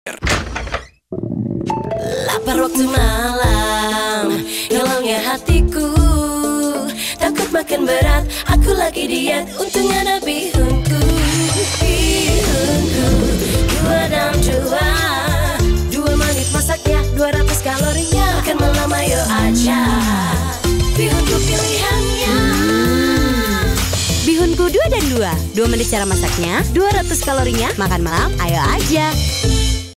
Lapar waktu malam, nyolongnya hatiku. Takut makan berat, aku lagi diet. Untung ada bihunku. Bihunku, 2 menit masaknya, 200 kalorinya. Makan malam ayo aja, bihunku pilihannya. Bihunku 2 dan 2 menit cara masaknya, 200 kalorinya. Makan malam ayo aja.